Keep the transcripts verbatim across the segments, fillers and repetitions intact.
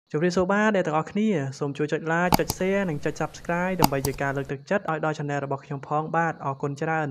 ជម្រាបសួរបាទអ្នកទាំងអស់គ្នាសូមជួយចុច Like ចុច Share និងចុច Subscribe ដើម្បីជាការលើកទឹកចិត្តឲ្យដល់ Channel របស់ខ្ញុំផងបាទអរគុណច្រើន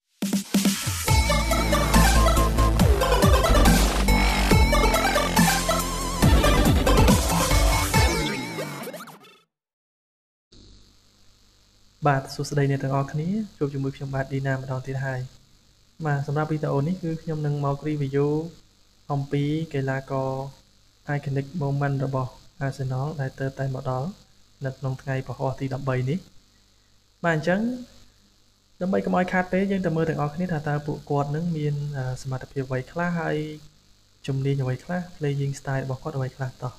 បាទសួស្តីអ្នកទាំងអស់គ្នាជួបជាមួយខ្ញុំបាទ Dina ម្ដងទៀតហើយបាទសម្រាប់វីដេអូនេះគឺខ្ញុំនឹងមក review អំពីកីឡាករ Iconic Moment របស់ Arsenal ដែលទើបតែមកដល់នៅក្នុងថ្ងៃពហុទី13នេះបាទអញ្ចឹងដើម្បីកុំឲ្យខាតពេលយើងទៅមើលទាំងអស់គ្នាថាតើពួកគាត់នឹងមានសមត្ថភាពអ្វីខ្លះហើយជំនាញអ្វីខ្លះ playing style របស់គាត់អ្វីខ្លះតោះ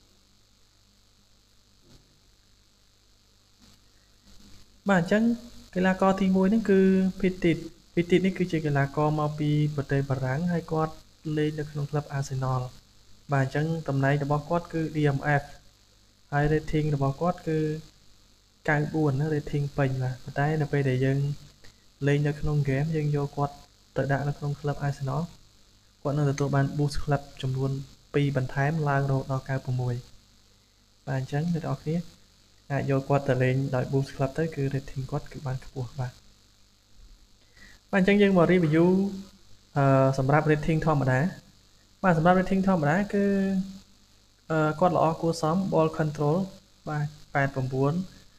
បាទអញ្ចឹងកីឡាករទីមួយហ្នឹងគឺ Petit Petit នេះគឺជាកីឡាករមកពីប្រទេសបារាំងហើយគាត់លេងនៅក្នុងក្លឹប Arsenal បាទអញ្ចឹងតំណែងរបស់គាត់គឺ D M F ហើយ rating របស់គាត់គឺninety four ណា rating ពេញបាទប៉ុន្តែនៅពេលដែលយើងលេងនៅក្នុង game យើងយកគាត់ទៅដាក់នៅក្នុងក្លឹប Arsenal គាត់នឹងទទួលបាន boost ក្លឹបចំនួនtwoបន្ថែមឡើងរហូតដល់ninety-sixបាទអញ្ចឹងអ្នកនរគ្នាអាចយកគាត់ទៅលេងដោយ boost ក្លឹបទៅគឺ rating គាត់គឺបានខ្ពស់បាទបាទអញ្ចឹងយើងមក review អឺសម្រាប់ rating ធម្មតាបាទសម្រាប់ rating ធម្មតាគឺអឺគាត់ល្អគួរសម ball control បាទeighty-nine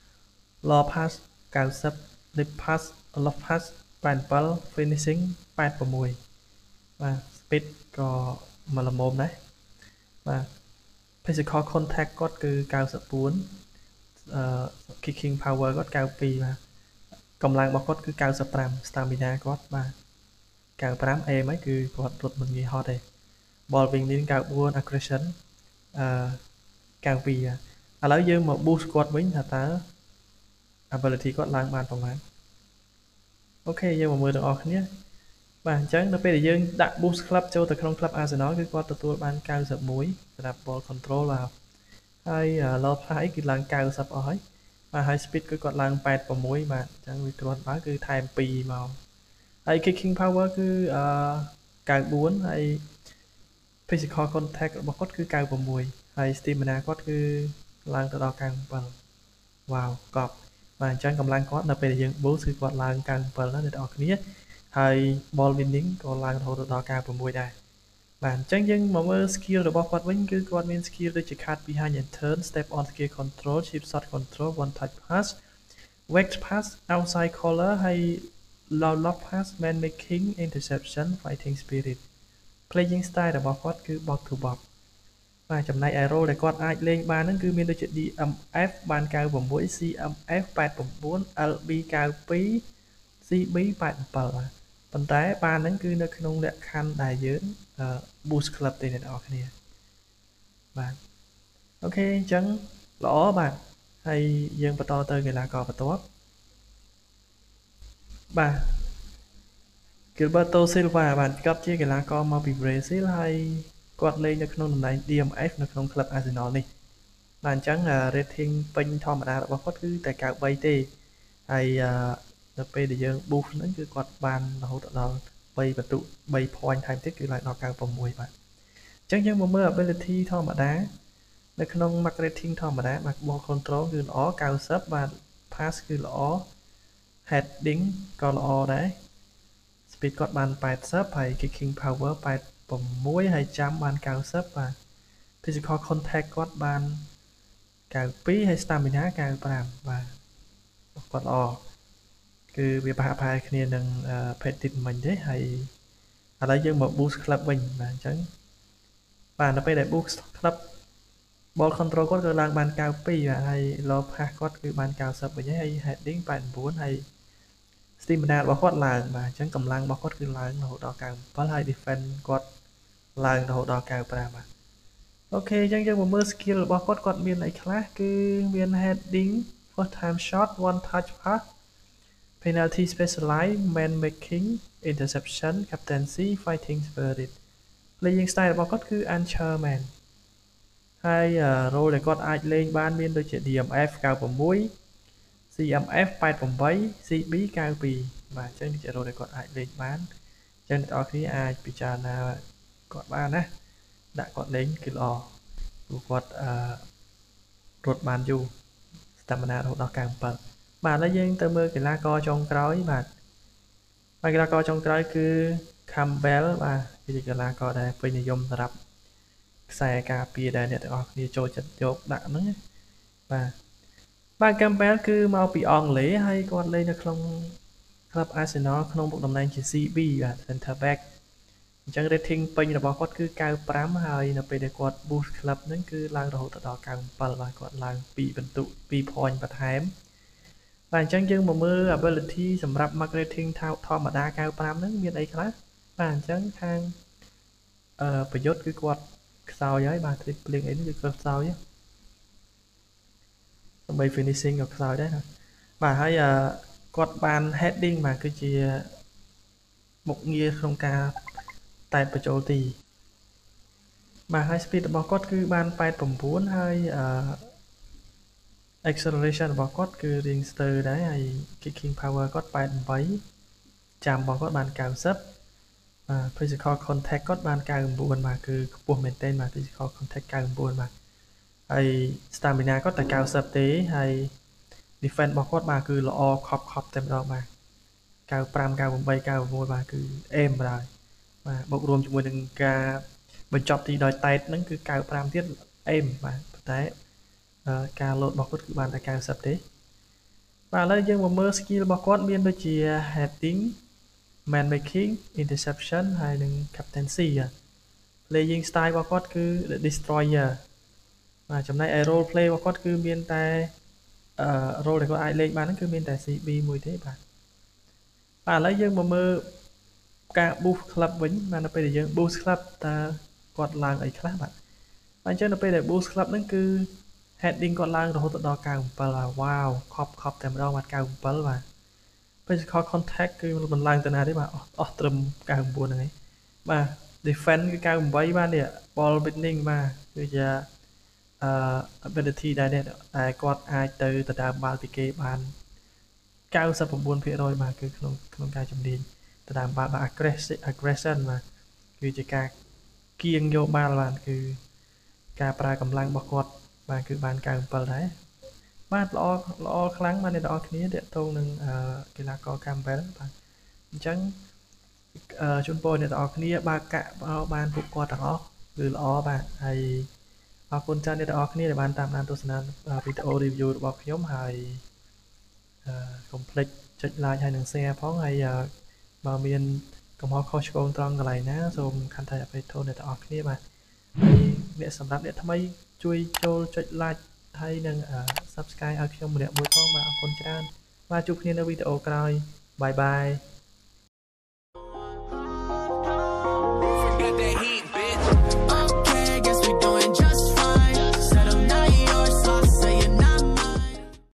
low pass ninety deep pass low pass eighty-seven finishing eighty-sixបាទ speed ក៏មកល្មមដែរបាទ physical contact គាត់គឺninety-fourអឺ kicking power គាត់ninety-twoបាទកម្លាំងរបស់គាត់គឺninety-five stamina គាត់បាទninety-five អេមហើយគឺគាត់រត់មិនងាយហត់ទេ ball winning ninety-four aggression អឺninety-twoឥឡូវយើងមក boost គាត់វិញថាតើ ability គាត់ឡើងបានប្រហែលអូខេយើងមកមើលទាំងអស់គ្នាបាទអញ្ចឹងនៅពេលដែលយើងដាក់ boost club ចូលទៅក្នុង club Arsenal គឺគាត់ទទួលបានninety-oneសម្រាប់ ball control បាទហើយ low pass គឺឡើងninetyអស់ហើយបាទហើយ speed គឺគាត់ឡើងeighty-sixបាទអញ្ចឹងវាគ្រាន់បើគឺថែមtwoមកហើយ kicking power គឺអឺninety-fourហើយ physical contact របស់គាត់គឺninety-sixហើយ stamina គាត់គឺឡើងទៅដល់ninety-sevenវ៉ាវកប់បាទអញ្ចឹងកម្លាំងគាត់នៅពេលដែលយើង boost គឺគាត់ឡើងninety-sevenណាអ្នកនរគ្នាហើយ ball winning ក៏ឡើងរហូតដល់ninety-sixដែរបាទអញ្ចឹងយើងមកមើល skill របស់គាត់វិញគឺគាត់មាន skill ដូចជា cut behind and turn step on skill control chip shot control one touch pass wide pass outside corner ហើយ low lob pass man making interception fighting spirit playing style របស់គាត់គឺ box to box បាទចំណែក arrow ដែលគាត់អាចលេងបានហ្នឹងគឺមានដូចជា D M F បានninety-six C M F eighty-nine L B ninety-two C B eighty-seven បាទប៉ុន្តែបានហ្នឹងគឺនៅក្នុងលក្ខខណ្ឌដែលយើង boost club ទេអ្នកនរគ្នាបាទអូខេអញ្ចឹងល្អបាទហើយយើងបន្តទៅកីឡាករបន្ទាប់បាទ Gilberto Silva បាទគាត់ជាកីឡាករមកពី Brazil ហើយគាត់លេងនៅក្នុងតំណែង D M F នៅក្នុងក្លឹប Arsenal នេះបាទអញ្ចឹង rating ពេញធម្មតារបស់គាត់គឺតែninety-threeទេហើយនៅពេលដែលយើង boost ហ្នឹងគឺគាត់បានរហូតដល់threeបន្ទុthree ផាន់ថែមទៀតគឺឡើងដល់ninety-sixបាទអញ្ចឹងយើងមកមើល ability ធម្មតានៅក្នុង max rating ធម្មតាបាទ ball control គឺល្អninetyបាទ pass គឺល្អ heading ក៏ល្អដែរ speed គាត់បានeightyហើយ kicking power eighty-sixហើយ jump បានninetyបាទ physical contact គាត់បានninety-twoហើយ stamina ninety-fiveបាទគាត់ល្អគឺវាប្រហាក់ប្រហែលគ្នានឹង Petit មិញទេហើយឥឡូវយើងមក boost club វិញបាទអញ្ចឹងបាទនៅពេលដែល boost club ball control គាត់ក៏ឡើងបានninety-twoបាទហើយ low pass គាត់គឺបានninetyវិញហើយ heading eighty-nineហើយ stamina របស់គាត់ឡើងបាទអញ្ចឹងកម្លាំងរបស់គាត់គឺឡើងរហូតដល់ninety-sevenហើយ defense គាត់ឡើងរហូតដល់ninety-fiveបាទអូខេអញ្ចឹងយើងមកមើល skill របស់គាត់គាត់មានអីខ្លះគឺមាន heading first time shot one touch pass penalty specialized man making interception captaincy fighting spirit playing style របស់គាត់គឺ anchor man ហើយ role ដែលគាត់អាចលេងបានមានដូចជា D M F ninety-six C M F eighty-eight C B ninety-twoបាទអញ្ចឹងជា role ដែលគាត់អាចលេងបានអញ្ចឹងអ្នកនរគ្នាអាចពិចារណាគាត់បានណាដាក់គាត់លេងគឺល្អពួកគាត់អឺរត់បានយូរស្តាមីណារហូតដល់កាំងbảyបាទហើយយើងទៅមើលកីឡាករចុងក្រោយបាទហើយកីឡាករចុងក្រោយគឺ Campbell បាទគឺជាកីឡាករដែលពេញនិយមសម្រាប់ខ្សែការពារដែលអ្នកទាំងអស់គ្នាចូលចិត្តយកដាក់ហ្នឹងបាទបាទ Campbell គឺមកពីអង់គ្លេសហើយគាត់លេងនៅក្នុងក្លឹប Arsenal ក្នុងមុខតំណែងជា C B បាទ Center Back អញ្ចឹង rating ពេញរបស់គាត់គឺ chín mươi lăm ហើយនៅពេលដែលគាត់ boost ក្លឹបហ្នឹងគឺឡើងរហូតដល់chín mươi bảyបាទគាត់ឡើង2ពិន្ទុ2 point បន្ថែមបាទអញ្ចឹងយើងមកមើល ability សម្រាប់ mark rating ធម្មតាchín mươi lămហ្នឹងមានអីខ្លះបាទអញ្ចឹងខាងអឺប្រយុទ្ធគឺគាត់ខ្សោយហើយបាទ dribbling អីនេះគឺគាត់ខ្សោយដើម្បី finishing ក៏ខ្សោយដែរបាទហើយគាត់បាន heading បាទគឺជាមុខងារក្នុងការតែបញ្ចូលទីបាទហើយ speed របស់គាត់គឺបានeighty-nineហើយអឺ acceleration របស់គាត់គឺរៀងស្ទើរដែរហើយ kicking power គាត់eighty-eightចាំរបស់គាត់បានninetyបាទ physical contact គាត់បានninety-nineបាទគឺខ្ពស់មែនទែនបាទ physical contact ninety-nineបាទហើយ stamina គាត់តែninetyទេហើយ defense របស់គាត់បាទគឺល្អខប់ខប់តែម្ដងបាទninety-five ninety-eight ninety-nineបាទគឺ aim បាទបាទបូករួមជាមួយនឹងការបញ្ចប់ទីដោយតែតហ្នឹងគឺninety-fiveទៀត aim បាទប៉ុន្តែការលោតរបស់គាត់គឺបានតែninetyទេបាទឥឡូវយើងមកមើល skill របស់គាត់មានដូចជា heading man making interception ហើយនិង captaincy playing style របស់គាត់គឺ the destroyer បាទចំណែកឯ role play របស់គាត់គឺមានតែអឺ role ដែលគាត់អាចលេងបានហ្នឹងគឺមានតែ C B មួយទេបាទបាទឥឡូវយើងមកមើលការ boost club វិញបាទនៅពេលដែលយើង boost club តើគាត់ឡើងអីខ្លះបាទអញ្ចឹងនៅពេលដែល boost club ហ្នឹងគឺ heading គាត់ឡើងរហូតដល់ninety-sevenបាទវ៉ាវខប់ខប់តែម្ដងបាទninety-sevenបាទ physical contact គឺមិនឡើងទៅណាទេបាទអស់ត្រឹមninety-nineហ្នឹងឯងបាទ defense គឺninety-eightបាទនេះ ball winning បាទគឺជាអឺ ability ដែលដែលគាត់អាចទៅដណ្ដើមបាល់ពីគេបានninety-nine% បាទគឺក្នុងក្នុងការជំនាញដណ្ដើមបាល់បាទ aggressive aggression បាទគឺជាការគៀងយកបាល់បាទគឺការប្រើកម្លាំងរបស់គាត់បាទគឺបានninety-sevenដែរបាទល្អល្អខ្លាំងបាទអ្នកទាំងអស់គ្នាទាក់ទងនឹងកីឡាករ Campbell បាទអញ្ចឹងជូនពរអ្នកទាំងអស់គ្នាបើកាក់បានពួកគាត់ទាំងអស់គឺល្អបាទហើយអរគុណច្រើនអ្នកទាំងអស់គ្នាដែលបានតាមដានទស្សនាវីដេអូ review របស់ខ្ញុំហើយកុំភ្លេចចុច like ហើយនិង share ផងហើយបើមានកំហុសខុសឆ្គងត្រង់កន្លែងណាសូមខន្តីអភ័យទោសអ្នកទាំងអស់គ្នាបាទហើយអ្នកសម្រាប់អ្នកថ្មីជួយចូលចុច like ហើយនិង subscribe ឲ្យខ្ញុំម្នាក់មួយផងបាទអរគុណច្រើនបាទជួបគ្នានៅវីដេអូក្រោយបាយបាយ